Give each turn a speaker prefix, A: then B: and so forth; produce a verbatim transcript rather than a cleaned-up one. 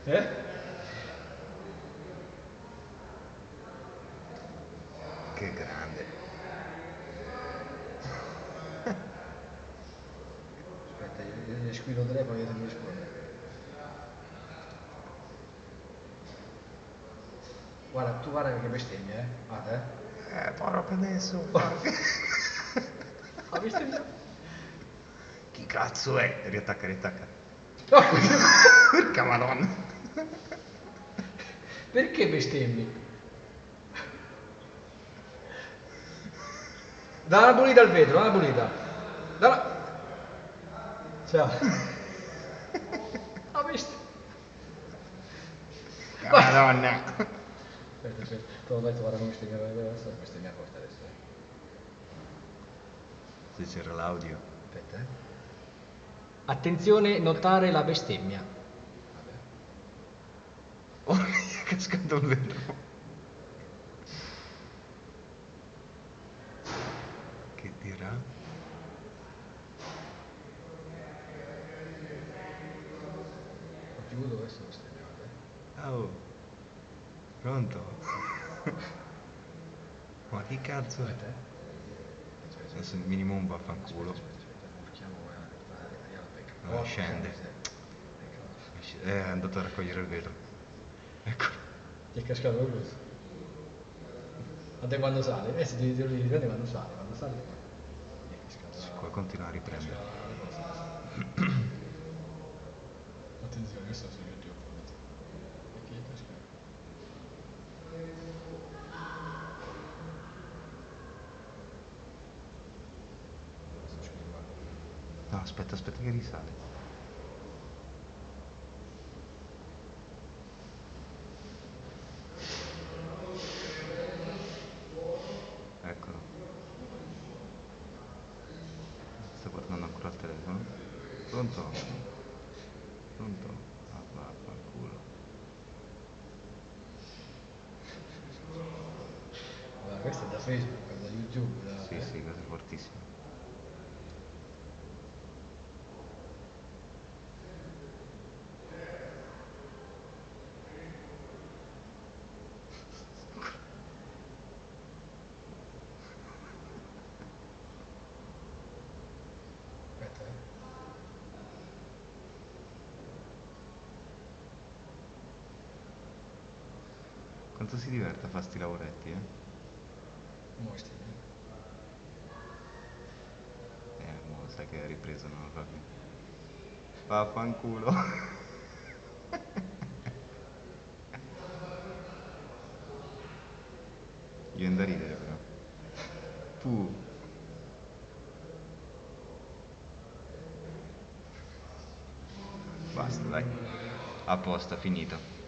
A: Eh?
B: Che grande.
A: Aspetta, io gli squillo tre poi io ti rispondo. Guarda, tu guarda che bestemmia, eh? Guarda, eh?
B: Eh, porca adesso.
A: Ha bestemmia?
B: Chi cazzo è? Riattacca, riattacca.
A: No,
B: Porca madonna.
A: perché bestemmi? Dalla pulita al vetro, dalla pulita. Dalla... Ciao. Ha visto?
B: Madonna.
A: Aspetta, aspetta, te l'ho detto, guarda come bestemmia, adesso bestemmia forte adesso, eh.
B: Se c'era l'audio.
A: Aspetta, eh. Attenzione, notare la bestemmia. Vabbè.
B: Oh, mi è cascato il vetro. Che dirà?
A: Ho chiuso adesso bestemmia, vabbè.
B: Oh, pronto? Ma che cazzo è?
A: Aspetta, eh. Aspetta, aspetta,
B: Adesso minimo un
A: aspetta,
B: vaffanculo.
A: aspetta, aspetta, urchiamo a tagliare la becca.
B: No,
A: Oh,
B: scende.
A: Ecco.
B: È andato a raccogliere il vetro. Ecco.
A: Ti è cascato lo questo? A te quando sale? Eh, si ti ti dipende quando sale, quando sale poi. Ti è cascato
B: Si
A: la...
B: può continuare a riprendere.
A: cascata la cosa. Attenzione, questo su YouTube. Perché è cascato? Sto scrivendo.
B: No, aspetta, aspetta che risale. Eccolo. Sta guardando ancora al telefono. Pronto? Pronto? Ah, vaffanculo.
A: Allora, questo è da Facebook, da YouTube, da...
B: Sì,
A: eh?
B: sì, questo è fortissimo.
A: Aspetta, eh.
B: Quanto si diverte a fare sti lavoretti, eh?
A: Mostri.
B: Eh, mo sai che è ripreso, non lo fa più. Vaffanculo. Gli viene da ridere però. Tu. Basta, dai. A posto, finito.